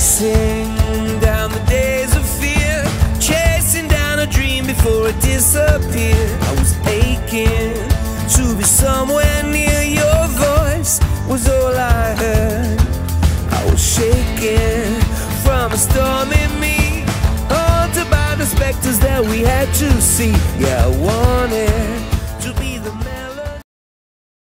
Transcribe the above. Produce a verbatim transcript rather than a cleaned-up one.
Chasing down the days of fear, chasing down a dream before it disappeared. I was aching to be somewhere near. Your voice was all I heard. I was shaking from a storm in me, haunted by the specters that we had to see. Yeah, I